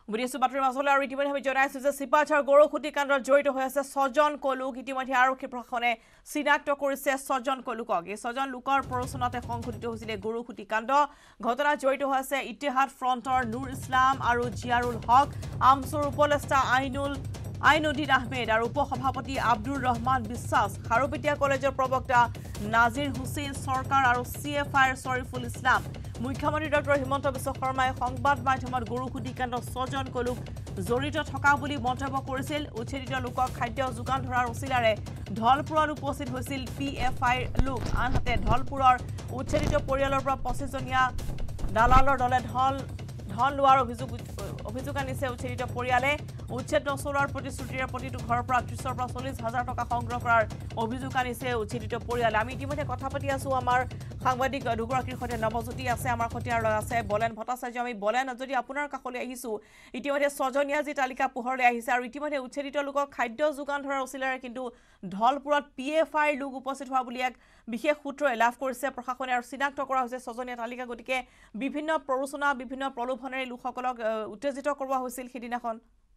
বুঢ়ীছো বাতৰি মাছলৈ আৰু ইতিমধ্যে আমি জনাইছো যে শিপাঝাৰ গৰুখুটি কাণ্ডত জড়িত হৈ আছে 6 জন কলুক ইতিমধ্যে আৰক্ষী প্ৰশাসনে চিনাক্ত কৰিছে 6 জন কলুকক এই 6 জন লোকৰ প্ৰৰোচনাতে সংঘটিত হৈছিল গৰুখুটি কাণ্ড ঘটনা জড়িত হৈ আছে ইতিহাদ ফ্ৰণ্টৰ নুৰ ইছলাম আৰু জিয়াৰুল হক আমছুৰ উপলেষ্টা আইনুদ্দিন আহমেদ আৰু উপসভাপতি আব্দুৰ ৰহমান বিশ্বাস খাৰুপেটিয়া কলেজৰ প্ৰবক্তা নাজিৰ হুছেইন সৰকাৰ আৰু CFIৰ শৰীফুল ইছলাম মুখ্যমন্ত্ৰী ডক্টৰ হিমন্ত বিশ্ব শৰ্মাই সংবাদ মাধ্যমত গৰুখুটি কাণ্ডত 6 জন কলুক জড়িত থকা বুলি মন্তব্য কৰিছিল উচ্ছেদিত লোকক খাদ্য যোগান ধৰাৰ উচিলাৰে ঢলপুৰত উপস্থিত হৈছিল PFIৰ লোক আনহাতে ঢলপুৰৰ উচ্ছেদিত পৰিয়ালৰ পৰা 25 জনীয়া দালালৰ দলে ধন লোৱাৰ অভিযোগ আনিছে উচ্ছেদিত পৰিয়ালে উচ্ছেদ নচলোৱাৰ প্ৰতিশ্ৰুতিৰে প্ৰতিটো ঘৰৰ পৰা 30ৰ পৰা 40,000 টকা সংগ্ৰহ কৰাৰ অভিযোগ আনিছে উচ্ছেদিত পৰিয়ালে আমি ইতিমধ্যে কথা পাতি আছো আমাৰ সাংবাদিক দুগৰাকীৰ সৈতে নৱজ্যোতি আছে আমাৰ সৈতে আৰু আছে বলেন ভট্টাচাৰ্য আমি বলেন যদি আপোনাৰ কাষলৈ আহিছো ইতিমধ্যে 6 জনীয়া যি তালিকা পোহৰলৈ আহিছে আৰু ইতিমধ্যে উচ্ছেদিত লোকক খাদ্য যোগান ধৰাৰ উচিলাৰে কিন্তু ঢলপুৰত PFIৰ লোক উপস্থিত হোৱা বুলি এক বিশেষ সূত্ৰই লাভ কৰিছে প্ৰশাসনে আৰু চিনাক্ত কৰা হৈছে 6 জনীয়া তালিকা গতিকে বিভিন্ন প্ৰৰোচনা বিভিন্ন প্ৰলোভনেৰে লোকসকলক উত্তেজিত কৰোৱা হৈছিল সিদিনাখন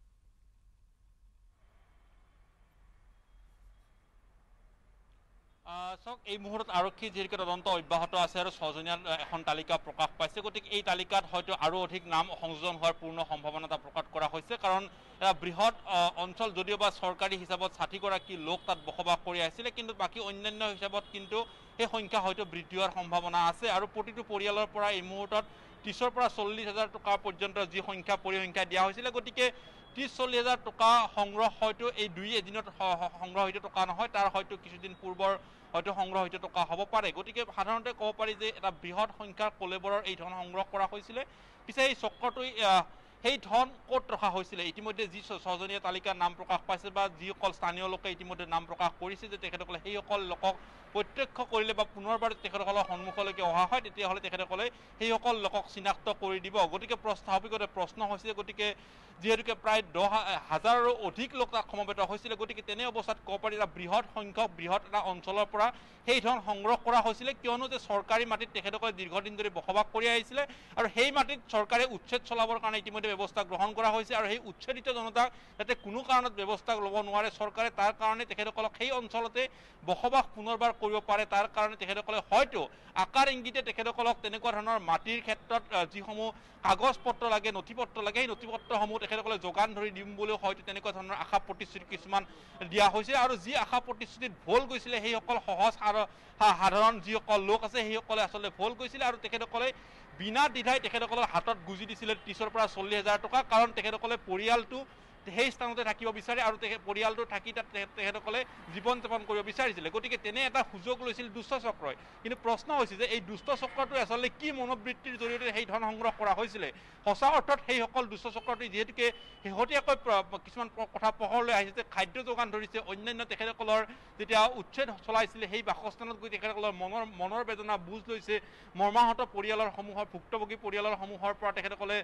এই মুহূৰ্তত আৰক্ষী যিহেতু তদন্ত অব্যাহত আছে আৰু 6 জনীয়া এখন তালিকা প্ৰকাশ পাইছে গতিকে এই তালিকাত হয়তো আৰু অধিক নাম সংযোজন হোৱাৰ পূৰ্ণ সম্ভাৱনা প্ৰকাশ কৰা হৈছে কাৰণ এটা বৃহৎ অঞ্চল যদিও বা চৰকাৰী হিচাপত 60গৰাকী লোক তাত বসবাস কৰি আছিল কিন্তু বাকি অন্যান্য হিচাপত কিন্তু এই সংখ্যা হয়তো বৃদ্ধি হোৱাৰ সম্ভাৱনা আছে আৰু প্ৰতিটো পৰিয়ালৰ পৰা এই মুহূৰ্তত 30ৰ পৰা 40,000 টকা পৰ্যন্ত যি সংখ্যা পৰিসংখ্যা দিয়া হৈছিল গতিকে 30-40,000 টকা সংগ্ৰহ হয়তো এই দুই এদিনত সংগ্ৰহিত টকা নহয় তাৰ হয়তো কিছুদিন পূৰ্বৰ হয়তো সংগ্ৰহিত টকা হ'ব পাৰে গতিকে সাধাৰণতে ক'ব পাৰি যে এটা বৃহৎ সংখ্যাৰ কলেবৰৰ এই ধন সংগ্ৰহ কৰা হৈছিল পিছে এই চক্ৰটো সেই ধন ক'ত ৰখা হৈছিল ইতিমধ্যে যি 6 জনীয়া তালিকাৰ নাম প্ৰকাশ পাইছে বা যিসকল স্থানীয় লোকে ইতিমধ্যে নাম প্ৰকাশ কৰিছে যে তেখেতসকলে সেইসকল লোকক প্ৰত্যক্ষ কৰিলে বা পুনৰবাৰ তেখেতসকলৰ সন্মুখলৈকে অহা হয় তেতিয়াহ'লে তেখেতসকলে সেইসকল লোকক চিনাক্ত কৰি দিব গতিকে স্বাভাৱিকতে প্ৰশ্ন হৈছে গতিকে যিহেতুকে প্ৰায় 10,000ৰো অধিক লোক তাত সমবেত হৈছিল গতিকে তেনে অৱস্থাত ক'ব পাৰি এটা বৃহৎ সংখ্যক বৃহৎ এটা অঞ্চলৰ পৰা সেই ধন সংগ্ৰহ কৰা হৈছিল কিয়নো যে চৰকাৰী মাটিত তেখেতসকলে দীৰ্ঘদিন ধৰি বসবাস কৰি আহিছিলে আৰু সেই মাটিত চৰকাৰে উচ্ছেদ চলাবৰ কাৰণে ইতিমধ্যে ব্যৱস্থা গ্ৰহণ কৰা হৈছে আৰু সেই উচ্ছেদিত জনতাক যাতে কোনো কাৰণত ব্যৱস্থা ল'ব নোৱাৰে চৰকাৰে তাৰ কাৰণে তেখেতসকলক সেই অঞ্চলতে বসবাস পুনৰবাৰ কৰিব পাৰে তাৰ কাৰণে তেখেতসকলে হয়তো আকাৰ ইংগিতে তেখেতসকলক তেনেকুৱা ধৰণৰ মাটিৰ ক্ষেত্ৰত যিসমূহ কাগজ পত্ৰ লাগে নথি পত্ৰ লাগে সেই নথি পত্ৰসমূহ তেখেতসকলে যোগান ধৰি দিম বুলিও হয়তো তেনেকুৱা ধৰণৰ আশা প্ৰতিশ্ৰুতি কিছুমান দিয়া হৈছে আৰু যি আশা প্ৰতিশ্ৰুতিত ভুল গৈছিলে সেইসকল সহজ সাধাৰণ যিসকল লোক আছে সেইসকলে আচলতে ভুল গৈছিলে আৰু তেখেতসকলে বিনা দ্বিধাই তেখেতসকলৰ হাতত গুজি দিছিলে 30ৰ পৰা 40,000 টকা কাৰণ তেখেতসকলে পৰিয়ালটো সেই স্থানতে থাকিব বিচাৰে আৰু পৰিয়ালটো থাকি তাত তেখেতসকলে জীৱন যাপন কৰিব বিচাৰিছিলে গতিকে তেনে এটা সুযোগ লৈছিল দুষ্ট চক্ৰই কিন্তু প্ৰশ্ন হৈছে যে এই দুষ্ট চক্ৰটোৱে আচলতে কি মনোবৃত্তিৰ জৰিয়তে সেই ধন সংগ্ৰহ কৰা হৈছিলে সঁচা অৰ্থত সেইসকল দুষ্ট চক্ৰটোৱে যিহেতুকে শেহতীয়াকৈ কিছুমান কথা পোহৰলৈ আহিছে যে খাদ্য যোগান ধৰিছে অন্যান্য তেখেতসকলৰ যেতিয়া উচ্ছেদ চলাইছিলে সেই বাসস্থানত গৈ তেখেতসকলৰ মনৰ বেদনা বুজ লৈছে মৰ্মাহত পৰিয়ালৰ সমূহৰ ভুক্তভোগী পৰিয়ালৰ সমূহৰ পৰা তেখেতসকলৰ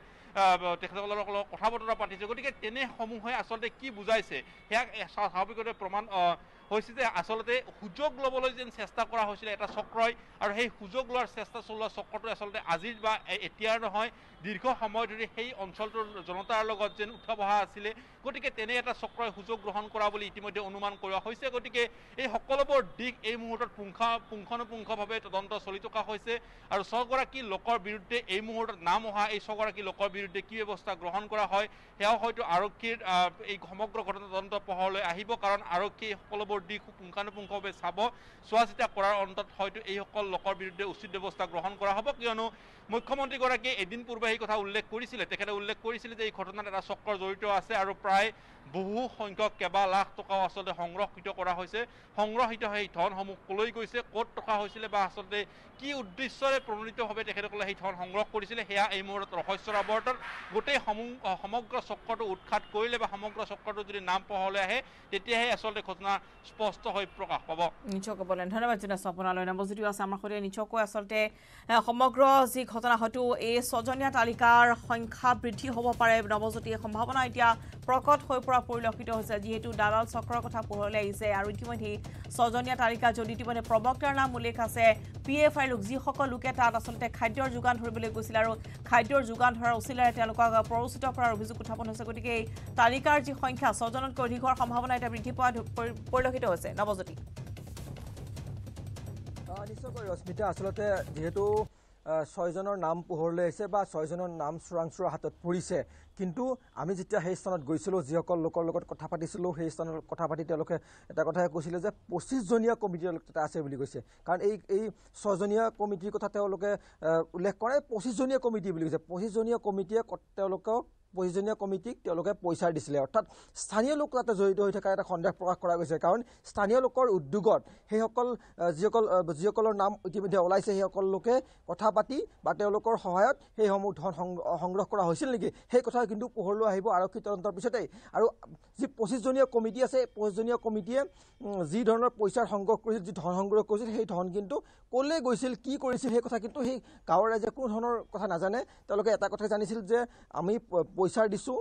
কথা বতৰা পাতিছে গতিকে তেনে সমূহে আচলতে কি বুজাইছে সেয়া স্বাভাৱিকতে প্ৰমাণ হৈছে যে আচলতে সুযোগ ল'বলৈ যেন চেষ্টা কৰা হৈছিলে এটা চক্ৰই আৰু সেই সুযোগ লোৱাৰ চেষ্টা চলোৱা চক্ৰটো আচলতে আজিৰ বা এতিয়াৰ নহয় দীৰ্ঘ সময় ধৰি সেই অঞ্চলটোৰ জনতাৰ লগত যেন উঠা বহা আছিলে গতিকে তেনে এটা চক্ৰই সুযোগ গ্ৰহণ কৰা বুলি ইতিমধ্যে অনুমান কৰা হৈছে গতিকে এই সকলোবোৰ দিশ এই মুহূৰ্তত পুংখানুপুংখভাৱে তদন্ত চলি থকা হৈছে আৰু 6গৰাকী লোকৰ বিৰুদ্ধে এই মুহূৰ্তত নাম অহা এই 6গৰাকী লোকৰ বিৰুদ্ধে কি ব্যৱস্থা গ্ৰহণ কৰা হয় সেয়াও হয়তো আৰক্ষীৰ এই সমগ্ৰ ঘটনা তদন্ত পোহৰলৈ আহিব কাৰণ আৰক্ষীয়ে সকলোবোৰ দিশ পুংখানুপুংখভাৱে চোৱা চিতা কৰাৰ অন্তত হয়তো এইসকল লোকৰ বিৰুদ্ধে উচিত ব্যৱস্থা গ্ৰহণ কৰা হ'ব কিয়নো মুখ্যমন্ত্ৰীগৰাকীয়ে এদিন পূৰ্বে এই কথা উল্লেখ কৰিছিলে তেখেতে উল্লেখ কৰিছিলে যে এই ঘটনাত এটা চক্ৰ জড়িত আছে আৰু প্ৰায় বহু সংখ্যক কেইবা লাখ টকাও আচলতে সংৰক্ষিত কৰা হৈছে সংগ্ৰহিত সেই ধনসমূহ কলৈ গৈছে ক'ত টকা হৈছিলে বা আচলতে কি উদ্দেশ্যৰে প্ৰণোদিতভাৱে তেখেতসকলে সেই ধন সংগ্ৰহ কৰিছিলে সেয়া এই মুহূৰ্তত ৰহস্যৰ আৱৰ্তন গোটেই সমগ্ৰ চক্ৰটো উৎখাত কৰিলে বা সমগ্ৰ চক্ৰটো যদি নাম পোহৰলৈ আহে তেতিয়াহে আচলতে ঘটনা স্পষ্ট হৈ প্ৰকাশ পাব নিশ্চয়কৈ বলেন ধন্যবাদ জনাইছো আপোনালৈ নৱজ্যোতি আছে আমাৰ সৈতে নিশ্চয়কৈ আচলতে সমগ্ৰ যি ঘটনা হয়তো এই 6 জনীয়া তালিকাৰ সংখ্যা বৃদ্ধি হ'ব পাৰে নৱজ্যোতিৰ সম্ভাৱনা এতিয়া প্ৰকট হৈ পৰা পৰিলক্ষিত হৈছে যিহেতু দালাল চক্ৰৰ কথা পোহৰলৈ আহিছে আৰু ইতিমধ্যে ছজনীয়া তালিকা যদি ইতিমধ্যে প্ৰবক্তাৰ নাম উল্লেখ আছে PFI লোক যিসকল লোকে তাত আচলতে খাদ্যৰ যোগান ধৰিবলৈ গৈছিল আৰু খাদ্যৰ যোগান ধৰাৰ উচিলাৰে তেওঁলোকক প্ৰৰোচিত কৰাৰ অভিযোগ উত্থাপন হৈছে গতিকে এই তালিকাৰ যি সংখ্যা ছজনতকৈ অধিক হোৱাৰ সম্ভাৱনা এটা বৃদ্ধি পোৱা পৰিলক্ষিত হৈছে নৱজ্যোতি নিশ্চয়কৈ ৰশ্মিতা আচলতে যেহেতু 6 জনৰ নাম পোহৰলৈ আহিছে বা 6 জনৰ নাম চোৰাংচোৰৰ হাতত পৰিছে কিন্তু আমি যেতিয়া সেই স্থানত গৈছিলোঁ যিসকল লোকৰ লগত কথা পাতিছিলোঁ সেই স্থানত কথা পাতি তেওঁলোকে এটা কথাই কৈছিলে যে 25 জনীয়া কমিটি এটা আছে বুলি কৈছে কাৰণ এই 6 জনীয়া কমিটিৰ কথা তেওঁলোকে উল্লেখ কৰে 25 জনীয়া কমিটি বুলি কৈছে 25 জনীয়া কমিটিয়ে তেওঁলোকক 25 জনীয়া কমিটিক তেওঁলোকে পইচা দিছিলে অৰ্থাৎ স্থানীয় লোক তাতে জড়িত হৈ থকা এটা সন্দেহ প্ৰকাশ কৰা গৈছে কাৰণ স্থানীয় লোকৰ উদ্যোগত সেইসকল যিসকলৰ নাম ইতিমধ্যে ওলাইছে সেইসকল লোকে কথা পাতি বা তেওঁলোকৰ সহায়ত সেইসমূহ ধন সংগ্ৰহ কৰা হৈছিল নেকি সেই কথা কিন্তু পোহৰলৈ আহিব আৰক্ষী তদন্তৰ পিছতেই আৰু যি 25 জনীয়া কমিটি আছে 25 জনীয়া কমিটিয়ে যি ধৰণৰ পইচাৰ সংগ্ৰহ কৰিছিল যি ধন সংগ্ৰহ কৰিছিল সেই ধন কিন্তু ক'লে গৈছিল কি কৰিছিল সেই কথা কিন্তু সেই গাঁৱৰ ৰাইজে কোনো ধৰণৰ কথা নাজানে তেওঁলোকে এটা কথা জানিছিল যে আমি পইচা দিছোঁ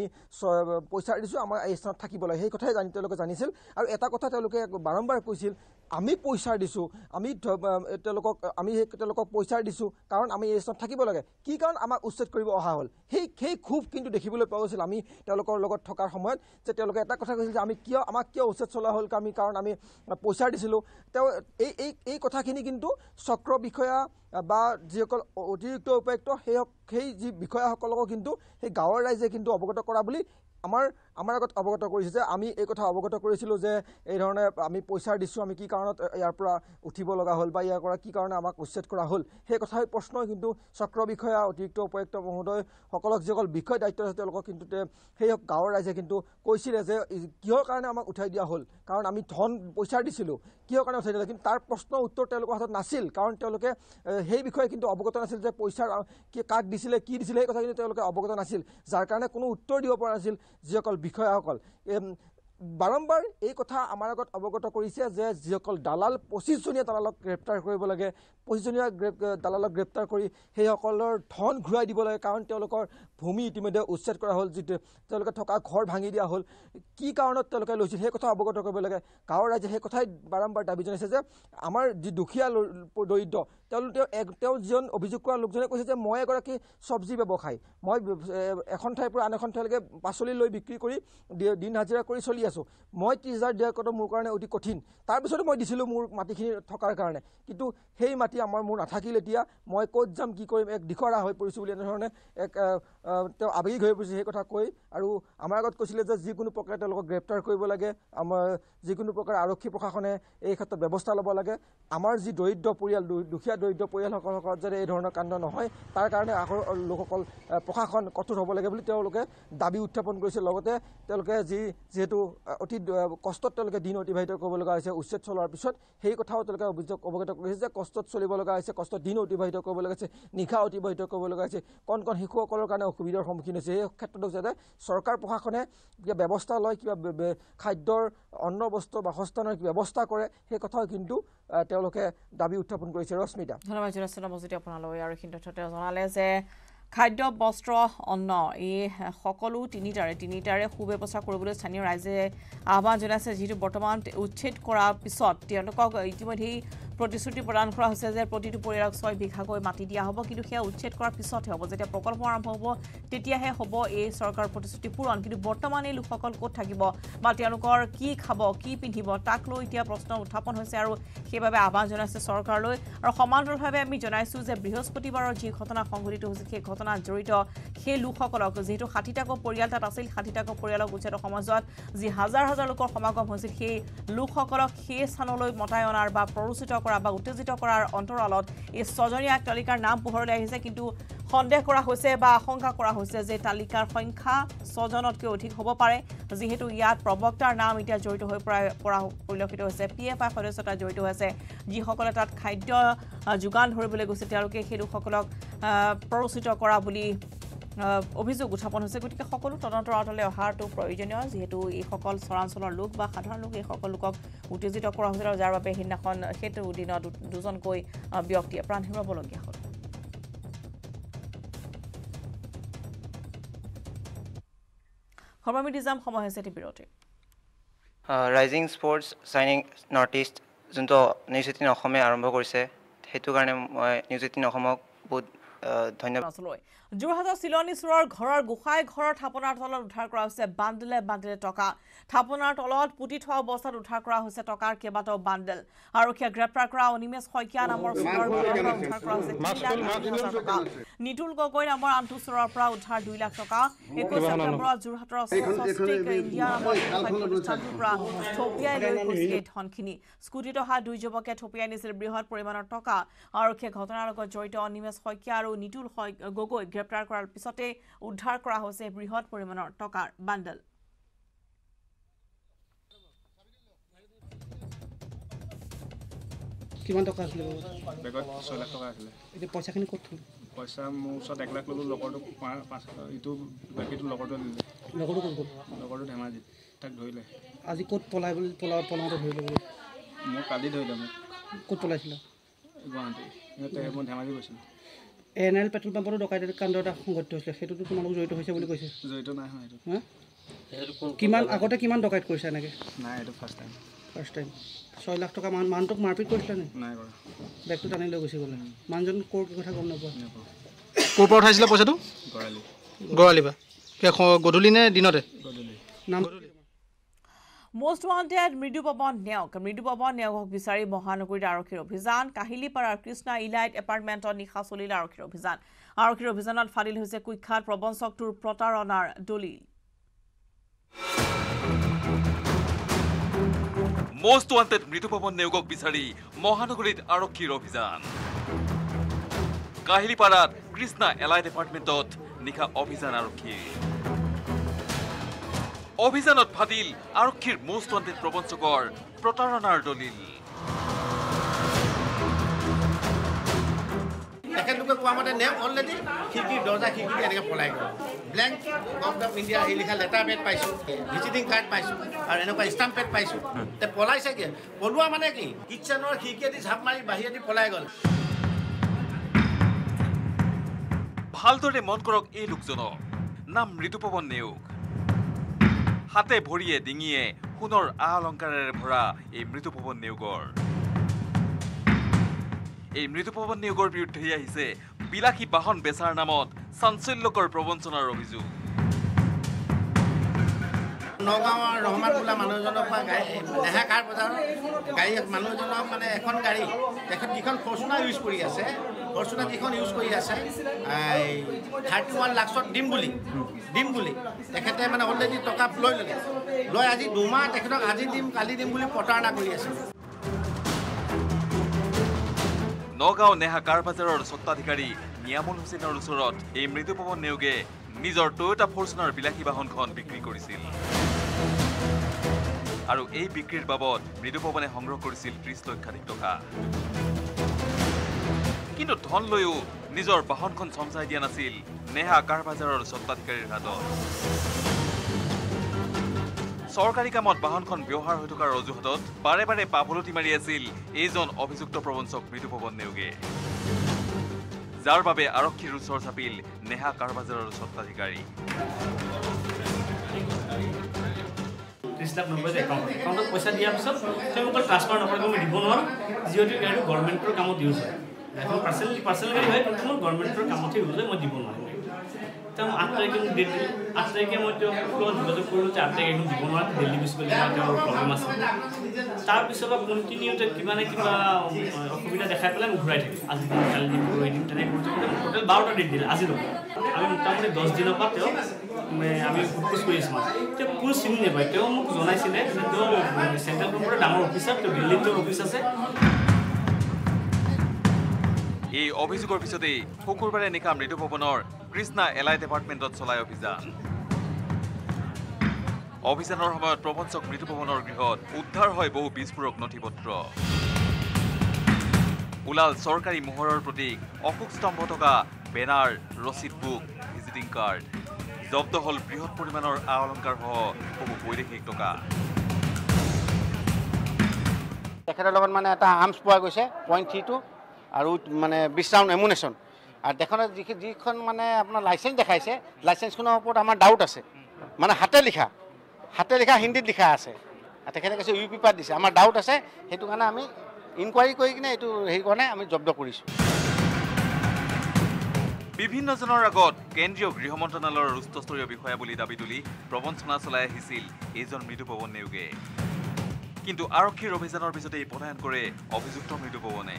আমাৰ এই স্থানত থাকিব লাগে সেই কথাই তেওঁলোকে জানিছিল আৰু এটা কথা তেওঁলোকে বাৰম্বাৰ কৈছিল আমি পইচা দিছোঁ আমি তেওঁলোকক পইচা দিছোঁ কাৰণ আমি এই স্থানত থাকিব লাগে কি কাৰণ আমাক উচ্ছেদ কৰিব অহা হ'ল সেই ক্ষোভ কিন্তু দেখিবলৈ পোৱা গৈছিল আমি তেওঁলোকৰ লগত থকাৰ সময়ত যে তেওঁলোকে এটা কথা কৈছিল যে আমাক কিয় উচ্ছেদ চলোৱা হ'ল কাৰণ আমি পইচা দিছিলোঁ তেওঁ এই কথাখিনি কিন্তু চক্ৰ বিষয়া বা যিসকল অতিৰিক্ত উপায়ুক্ত সেই যি বিষয়াসকলকো কিন্তু সেই গাঁৱৰ ৰাইজে কিন্তু অৱগত কৰা বুলি আমাৰ আগত অৱগত কৰিছে যে আমি এই কথা অৱগত কৰিছিলোঁ যে এই ধৰণে আমি পইচা দিছোঁ আমি কি কাৰণত ইয়াৰ পৰা উঠিব লগা হ'ল বা ইয়াৰ পৰা কি কাৰণে আমাক উচ্ছেদ কৰা হ'ল সেই কথাই প্ৰশ্ন কিন্তু চক্ৰ বিষয়া অতিৰিক্ত উপায়ুক্ত মহোদয়সকলক যিসকল বিষয় দায়িত্ব আছে তেওঁলোকক কিন্তু সেই গাঁৱৰ ৰাইজে কিন্তু কৈছিলে যে কিহৰ কাৰণে আমাক উঠাই দিয়া হ'ল কাৰণ আমি পইচা দিছিলোঁ কিহৰ কাৰণে উঠাই দিলে কিন্তু তাৰ প্ৰশ্নৰ উত্তৰ তেওঁলোকৰ হাতত নাছিল কাৰণ তেওঁলোকে সেই বিষয়ে কিন্তু অৱগত নাছিল যে পইচা কাক দিছিলে কি দিছিলে সেই কথা কিন্তু তেওঁলোকে অৱগত নাছিল যাৰ কাৰণে কোনো উত্তৰ দিব পৰা নাছিল যিসকল বিষয়াসকল বাৰম্বাৰ এই কথা আমাৰ আগত অৱগত কৰিছে যে যিসকল দালাল 25 জনীয়া দালালক গ্ৰেপ্তাৰ কৰিব লাগে 25 জনীয়া দালালক গ্ৰেপ্তাৰ কৰি সেইসকলৰ ধন ঘূৰাই দিব লাগে কাৰণ তেওঁলোকৰ ভূমি ইতিমধ্যে উচ্ছেদ কৰা হ'ল যিটো তেওঁলোকে থকা ঘৰ ভাঙি দিয়া হ'ল কি কাৰণত তেওঁলোকে লৈছিল সেই কথা অৱগত কৰিব লাগে গাঁৱৰ ৰাইজে সেই কথাই বাৰম্বাৰ দাবী জনাইছে যে আমাৰ যি দুখীয়া দৰিদ্ৰ তেওঁ যিজন অভিযোগ কৰা লোকজনে কৈছে যে মই এগৰাকী চব্জি ব্যৱসায়ী মই এখন ঠাইৰ পৰা আন এখন ঠাইলৈকে পাচলি লৈ বিক্ৰী কৰি দিন হাজিৰা কৰি চলি আছোঁ মই 30,000 দিয়াটো মোৰ কাৰণে অতি কঠিন তাৰপিছতো মই দিছিলোঁ মোৰ মাটিখিনি থকাৰ কাৰণে কিন্তু সেই মাটি মোৰ নাথাকিল এতিয়া মই ক'ত যাম কি কৰিম এক দিশৰা হৈ পৰিছোঁ বুলি এনেধৰণে তেওঁ আৱেগিক হৈ পৰিছে সেই কথা কৈ আৰু আমাৰ আগত কৈছিলে যে যিকোনো প্ৰকাৰে তেওঁলোকক গ্ৰেপ্তাৰ কৰিব লাগে আমাৰ যিকোনো প্ৰকাৰে আৰক্ষী প্ৰশাসনে এই ক্ষেত্ৰত ব্যৱস্থা ল'ব লাগে আমাৰ যি দৰিদ্ৰ পৰিয়াল দুখীয়া দৰিদ্ৰ পৰিয়ালসকলৰ যাতে এই ধৰণৰ কাণ্ড নহয় তাৰ কাৰণে লোকসকল প্ৰশাসন কঠোৰ হ'ব লাগে বুলি তেওঁলোকে দাবী উত্থাপন কৰিছে লগতে তেওঁলোকে যিহেতু অতি কষ্টত তেওঁলোকে দিন অতিবাহিত কৰিব লগা হৈছে উচ্ছেদ চলোৱাৰ পিছত সেই কথাও তেওঁলোকে অৱগত কৰিছে যে কষ্টত চলিব লগা হৈছে কষ্টত দিন অতিবাহিত কৰিব লগা হৈছে নিশা অতিবাহিত কৰিব লগা হৈছে কণ শিশুসকলৰ কাৰণে অসুবিধাৰ সন্মুখীন হৈছে এই ক্ষেত্ৰতো যাতে চৰকাৰ প্ৰশাসনে কিবা ব্যৱস্থা লয় কিবা খাদ্যৰ অন্ন বস্ত্ৰ বাসস্থানৰ ব্যৱস্থা কৰে সেই কথাও কিন্তু তেওঁলোকে দাবী উত্থাপন কৰিছে ৰশ্মিতা ধন্যবাদ নৱজ্যোতি আপোনালৈ আৰু এইখিনি তথ্য জনালে যে খাদ্য বস্ত্ৰ অন্ন এই সকলো তিনিটাৰে সুব্যৱস্থা কৰিবলৈ স্থানীয় ৰাইজে আহ্বান জনাইছে যিহেতু বৰ্তমান উচ্ছেদ কৰাৰ পিছত তেওঁলোকক ইতিমধ্যেই প্ৰতিশ্ৰুতি প্ৰদান কৰা হৈছে যে প্ৰতিটো পৰিয়ালক 6 বিঘাকৈ মাটি দিয়া হ'ব কিন্তু সেয়া উচ্ছেদ কৰাৰ পিছতহে হ'ব যেতিয়া প্ৰকল্প আৰম্ভ হ'ব তেতিয়াহে হ'ব এই চৰকাৰৰ প্ৰতিশ্ৰুতি পূৰণ কিন্তু বৰ্তমান এই লোকসকল ক'ত থাকিব বা তেওঁলোকৰ কি খাব কি পিন্ধিব তাক লৈ এতিয়া প্ৰশ্ন উত্থাপন হৈছে আৰু সেইবাবে আহ্বান জনাইছে চৰকাৰলৈ আৰু সমান্তৰালভাৱে আমি জনাইছোঁ যে বৃহস্পতিবাৰৰ যি ঘটনা সংঘটিত হৈছিল সেই ঘটনাত জড়িত সেই লোকসকলক যিহেতু 60টাকৈ পৰিয়াল তাত আছিল 60টাকৈ পৰিয়ালক উচ্ছেদৰ সমাজত যি হাজাৰ লোকৰ সমাগম হৈছিল সেই লোকসকলক সেই স্থানলৈ মতাই অনাৰ বা প্ৰৰোচিত কৰা বা উত্তেজিত কৰাৰ অন্তৰালত এই 6জনীয়া তালিকাৰ নাম পোহৰলৈ আহিছে কিন্তু সন্দেহ কৰা হৈছে বা আশংকা কৰা হৈছে যে তালিকাৰ সংখ্যা 6জনতকৈ অধিক হ'ব পাৰে যিহেতু ইয়াত প্ৰবক্তাৰ নাম এতিয়া জড়িত হৈ পৰা পৰিলক্ষিত হৈছে PFI সদস্যতা জড়িত হৈছে যিসকলে তাত খাদ্য যোগান ধৰিবলৈ গৈছে তেওঁলোকে সেই লোকসকলক প্ৰৰোচিত কৰা বুলি অভিযোগ উত্থাপন হৈছে গতিকে সকলো তদন্তৰ আঁতৰলৈ অহাটো প্ৰয়োজনীয় যিহেতু এইসকল চৰাঞ্চলৰ লোক বা সাধাৰণ লোক এইসকল লোকক উত্তেজিত কৰা হৈছিল আৰু যাৰ বাবে সেইদিনাখন সেইটো দিনত দুজনকৈ ব্যক্তিয়ে প্ৰাণ হেৰুৱাবলগীয়া হ'ল সৰ্বমিত নিজাম সময় হৈছে এটি বিৰতি rising sports shining north east যোনটো নিউজ 18 অসমে আৰম্ভ কৰিছে সেইটো কাৰণে মই নিউজ 18 অসমক বহুত ধন্যবাদ যোৰহাটৰ চিলনীচুৰৰ ঘৰৰ গোসাঁই ঘৰৰ থাপনাৰ তলত উদ্ধাৰ কৰা হৈছে বান্দিলে টকা থাপনাৰ তলত পুতি থোৱা অৱস্থাত উদ্ধাৰ কৰা হৈছে টকাৰ কেইবাটাও বান্ডেল আৰক্ষীয়ে গ্ৰেপ্তাৰ কৰা অনিমেষ শইকীয়া নামৰ চোৰৰ পৰা উদ্ধাৰ কৰা হৈছে 3,80,000 টকা নিতুল গগৈ নামৰ আনটো চোৰৰ পৰা উদ্ধাৰ 2 লাখ টকা 21 ছেপ্টেম্বৰত যোৰহাটৰ সস্তিক ইণ্ডিয়া নামৰ প্ৰতিষ্ঠানটোৰ পৰা থপিয়াই লৈ গৈছিল এই ধনখিনি স্কুটিত অহা 2 যুৱকে থপিয়াই নিছিল বৃহৎ পৰিমাণৰ টকা আৰক্ষীয়ে ঘটনাৰ লগত জড়িত অনিমেষ শইকীয়া আৰু নিতুল গগৈ গ্ৰেপ্তাৰ কৰাৰ পিছতে উদ্ধাৰ কৰা হৈছে বৃহৎ পৰিমাণৰ টকাৰ বান্ডেল কিমান টকা আছিল বেগত 6 লাখ টকা আছিল এতিয়া পইচাখিনি ক'ত থ'ল পইচা মোৰ ওচৰত 1 লাখ ল'লো লগৰটো 5 ইটো বাকীটো লগৰটো দিলে লগৰটো ক'ত গ'ল লগৰটো ধেমাজি তাক ধৰিলে আজি ক'ত পলাওঁতে ধৰিলে বোলে মোক কালি ধৰিলে মোক ক'ত পলাইছিলে গুৱাহাটী মই ধেমাজি গৈছিলোঁ NL পেট্ৰল পাম্পতো ডকাইতি কাণ্ড এটা সংঘটিত হৈছিলে সেইটোতো তোমালোক জড়িত হৈছে বুলি কৈছে জড়িত নাই হয় সেইটো কিমান আগতে কিমান ডকাইত কৰিছে এনেকৈ নাই এইটো ফাৰ্ষ্ট টাইম 6 লাখ টকা মানুহটোক মাৰপিট কৰিছিলে নে নাই কৰা বেগটো টানি লৈ গুচি গ'লে মানুহজন ক'ৰ কি কথা গম নাপোৱা ক'ৰ পৰা উঠাইছিলে পইচাটো গড়ালি পৰা গধূলি নে দিনতে নাম Most wanted মৃদুপৱন নেওগক বিচাৰি মহানগৰীৰ আৰক্ষীৰ অভিযান কাহিলীপাৰাৰ কৃষ্ণা ইলাইট এপাৰ্টমেণ্টত নিশা চলিল আৰক্ষীৰ অভিযানত ফাদিল হৈছে কুখ্যাত প্ৰবঞ্চকটোৰ প্ৰতাৰণাৰ দলিল Most wanted মৃদুপৱন নেওগক বিচাৰি মহানগৰীত আৰক্ষীৰ অভিযান কাহিলীপাৰাত কৃষ্ণা ইলাইট এপাৰ্টমেণ্টত নিশা অভিযান আৰক্ষীৰ অভিযানত ফাদিল আৰক্ষীৰ মোষ্ট ৱান্টেড প্ৰবঞ্চকৰ প্ৰতাৰণাৰ দলিল তেখেতলোকে কোৱা মতে নেম অলৰেডি খিৰিকী দৰ্জা খিৰিকী এনেকৈ পলাই গ'ল ব্লেংক গভৰ্ণমেণ্ট অফ ইণ্ডিয়া সেই লিখা লেটাৰ পেড পাইছোঁ ভিজিটিং কাৰ্ড পাইছোঁ আৰু এনেকুৱা ষ্টাম্প পেড পাইছোঁ তে পলাইছে কি পলোৱা মানে কি কিটচেনৰ খিৰিকীয়েদি ঝাপ মাৰি বাহিৰেদি পলাই গ'ল ভালদৰে মন কৰক এই লোকজনক নাম মৃদুপৱন নেওগ হাতে ভৰিয়ে ডিঙিয়ে সোণৰ অলংকাৰেৰে ভৰা এই মৃদুপৱন নেওগৰ বিৰুদ্ধে আহিছে বিলাসী বাহন বেচাৰ নামত চাঞ্চল্যকৰ প্ৰবঞ্চনাৰ অভিযোগ নগাঁৱৰ ৰহমান বোলা মানুহজনৰ পৰা নেহাকাৰ বজাৰৰ গাড়ী মানুহজনক মানে এখন গাড়ী তেখেত যিখন ফৰ্চুনাৰ ইউজ কৰি আছে ফৰ্চুনাৰ যিখন ইউজ কৰি আছে 31 লাখত দিম বুলি তেখেতে মানে অলৰেডি টকা লৈ আজি 2 মাহ তেখেতক আজি দিম কালি দিম বুলি প্ৰতাৰণা কৰি আছে নগাঁও নেহাকাৰ বজাৰৰ স্বত্বাধিকাৰী নিয়ামুল হুছেইনৰ ওচৰত এই মৃদুপৱন নেওগে নিজৰ টয়োটা ফৰ্চুনাৰ বিলাসী বাহনখন বিক্ৰী কৰিছিল আৰু এই বিক্ৰীৰ বাবদ মৃদুপৱনে সংগ্ৰহ কৰিছিল 30 লক্ষাধিক টকা কিন্তু ধন লৈও নিজৰ বাহনখন চমচাই দিয়া নাছিল নেহা কাৰবাজাৰৰ স্বত্বাধিকাৰীৰ হাতত চৰকাৰী কামত বাহনখন ব্যৱহাৰ হৈ থকাৰ অজুহাতত বাৰে বাৰে পাভলতি মাৰি আছিল এইজন অভিযুক্ত প্ৰবঞ্চক মৃদুপৱন নেওগে যাৰ বাবে আৰক্ষীৰ ওচৰ চাপিল নেহা কাৰবাজাৰৰ স্বত্বাধিকাৰী 30 লাখ নম্বৰৰ একাউণ্টত পইচা দিয়াৰ পিছত তেওঁলোকৰ ট্ৰান্সফাৰ নকৰাকৈ মই দিব নোৱাৰোঁ যিহেতু গাড়ীটো গভৰ্ণমেণ্টৰ কামত ইউজ হয় এখন পাৰ্চনেল গাড়ী হয় কিন্তু মই গভৰ্ণমেণ্টৰ কামতহে ইউজ হয় মই দিব নোৱাৰিম তেওঁ 8 তাৰিখে মোক ডেট দিলে 8 তাৰিখে মই তেওঁক যোগাযোগ কৰিলোঁ যে 8 তাৰিখে এখন দিব নোৱাৰোঁ দিল্লী গুচি গ'লে তেওঁৰ প্ৰব্লেম আছে তাৰপিছত পৰা কণ্টিনিউতে কিবা নে কিবা অসুবিধা দেখাই পেলাই মোক ঘূৰাই থাকে আজি দিন কালি দিন পৰহি দিন তেনেকৈ টোটেল 12টা ডেট দিলে আজি নহয় আমি মোটামুটি 10 দিনৰ পৰা তেওঁক আমি সোধপোছ কৰি আছোঁ তেওঁ কোনো চিনি নাপায় তেওঁ মোক জনাইছিলে যে তেওঁ চেণ্ট্ৰেল গভৰ্ণমেণ্টৰ ডাঙৰ অফিচাৰ তেওঁ দিল্লীত তেওঁৰ অফিচ আছে এই অভিযোগৰ পিছতেই শুকুৰবাৰে নিশা মৃদুপৱনৰ কৃষ্ণা ইলাইট এপাৰ্টমেণ্টত চলাই অভিযানৰ সময়ত প্ৰবঞ্চক মৃদুপৱনৰ গৃহত উদ্ধাৰ হয় বহু বিস্ফোৰক নথিপত্ৰ ওলাল চৰকাৰী মোহৰৰ প্ৰতীক অশোক স্তম্ভ থকা বেনাৰ ৰচিদ বুক ভিজিটিং কাৰ্ড জব্দ হ'ল বৃহৎ পৰিমাণৰ অলংকাৰসহ বহু বৈদেশিক টকা তেখেতৰ লগত মানে এটা আৰ্মছ পোৱা গৈছে .32 আৰু মানে 20 ৰাউণ্ড এমুনেশ্যন আৰু দেখোন যিখন মানে আপোনাৰ লাইচেঞ্চ দেখাইছে লাইচেঞ্চখনৰ ওপৰত আমাৰ ডাউট আছে মানে হাতে লিখা হিন্দীত লিখা আছে তেখেতে কৈছে ইউ পি পাত দিছে আমাৰ ডাউট আছে সেইটো কাৰণে আমি ইনকুৱাৰী কৰি কিনে এইটো হেৰি কাৰণে আমি জব্দ কৰিছোঁ বিভিন্নজনৰ আগত কেন্দ্ৰীয় গৃহ মন্ত্ৰণালয়ৰ উচ্চস্তৰীয় বিষয়া বুলি দাবী তুলি প্ৰবঞ্চনা চলাই আহিছিল এইজন মৃদুপৱন নেওগে কিন্তু আৰক্ষীৰ অভিযানৰ পিছতেই পলায়ন কৰে অভিযুক্ত মৃদুপৱনে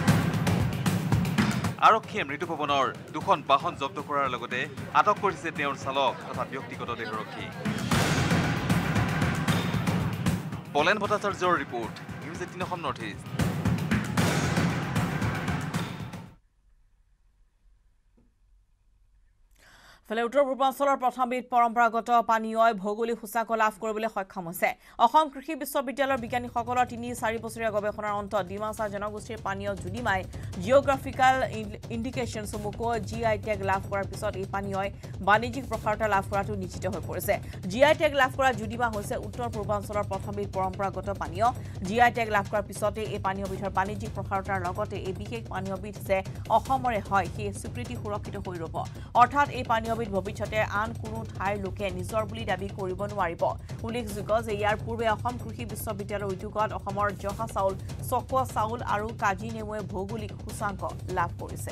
আৰক্ষীয়ে মৃদুপৱনৰ 2খন বাহন জব্দ কৰাৰ লগতে আটক কৰিছে তেওঁৰ চালক তথা ব্যক্তিগত দেহৰক্ষী পলেন ভট্টাচাৰ্যৰ report news 18 Assam north east ফলে উত্তৰ পূৰ্বাঞ্চলৰ প্ৰথমবিধ পৰম্পৰাগত পানীয় ভৌগোলিক সূচাংক লাভ কৰিবলৈ সক্ষম হৈছে অসম কৃষি বিশ্ববিদ্যালয়ৰ বিজ্ঞানীসকলৰ 3-4 বছৰীয়া গৱেষণাৰ অন্তত ডিমাছা জনগোষ্ঠীৰ পানীয় জুডিমাই জিঅ'গ্ৰাফিকেল ইণ্ডিকেশ্যনসমূহক GI টেগ লাভ কৰাৰ পিছত এই পানীয় বাণিজ্যিক প্ৰসাৰতা লাভ কৰাটো নিশ্চিত হৈ পৰিছে GI টেগ লাভ কৰা জুডিমা হৈছে উত্তৰ পূৰ্বাঞ্চলৰ প্ৰথমবিধ পৰম্পৰাগত পানীয় GI টেগ লাভ কৰাৰ পিছতে এই পানীয়বিধৰ বাণিজ্যিক প্ৰসাৰতাৰ লগতে এই বিশেষ পানীয়বিধ যে অসমৰে হয় সেই স্বীকৃতি সুৰক্ষিত হৈ ৰব অৰ্থাৎ এই পানীয় ভৱিষ্যতে আন কোনো ঠাইৰ লোকে নিজৰ বুলি দাবী কৰিব নোৱাৰিব উল্লেখযোগ্য যে ইয়াৰ পূৰ্বে অসম কৃষি বিশ্ববিদ্যালয়ৰ উদ্যোগত অসমৰ জহা চাউল চকোৱা চাউল আৰু কাজি নেমুৱে ভৌগোলিক সূচাংক লাভ কৰিছে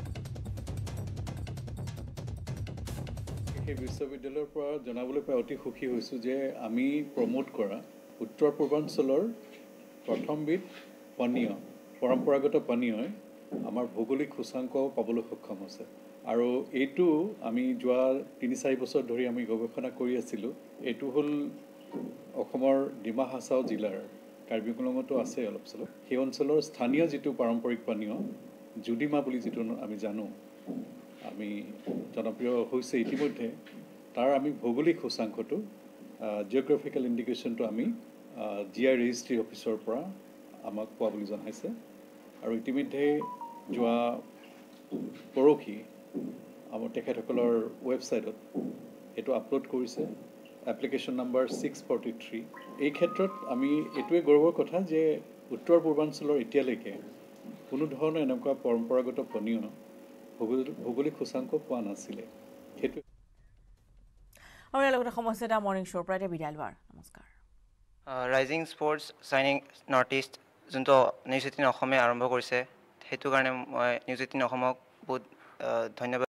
কৃষি বিশ্ববিদ্যালয়ৰ পৰা জনাবলৈ পাই অতি সুখী হৈছোঁ যে আমি প্ৰমোট কৰা উত্তৰ পূৰ্বাঞ্চলৰ প্ৰথমবিধ পানীয় পৰম্পৰাগত পানীয়ই আমাৰ ভৌগোলিক সূচাংক পাবলৈ সক্ষম হৈছে আৰু এইটো আমি যোৱা 3-4 বছৰ ধৰি আমি গৱেষণা কৰি আছিলোঁ এইটো হ'ল অসমৰ ডিমা হাছাও জিলাৰ কাৰ্বি আংলঙতো আছে অলপ চলপ সেই অঞ্চলৰ স্থানীয় যিটো পাৰম্পৰিক পানীয় জুডিমা বুলি যিটো আমি জানো আমি জনপ্ৰিয় হৈছে ইতিমধ্যে তাৰ আমি ভৌগোলিক সূচাংকটো জিঅ'গ্ৰাফিকেল ইণ্ডিকেশ্যনটো আমি GI ৰেজিষ্ট্ৰি অফিচৰ পৰা আমাক পোৱা বুলি জনাইছে আৰু ইতিমধ্যে যোৱা পৰহি আমাৰ তেখেতসকলৰ ৱেবছাইটত এইটো আপলোড কৰিছে এপ্লিকেশ্যন নম্বৰ 643 এই ক্ষেত্ৰত আমি এইটোৱে গৌৰৱৰ কথা যে উত্তৰ পূৰ্বাঞ্চলৰ এতিয়ালৈকে কোনো ধৰণৰ এনেকুৱা পৰম্পৰাগত পানীয় ভৌগোলিক সূচাংক পোৱা নাছিলে সেইটো আৰু ইয়াৰ লগতে সমস্যা মৰ্ণিং শ্ব'ৰ পৰা বিদায় লোৱাৰ নমস্কাৰ rising sports shining north east যোনটো নিউজ 18 অসমে আৰম্ভ কৰিছে সেইটো কাৰণে মই নিউজ 18 অসমক বহুত ধন্যবাদ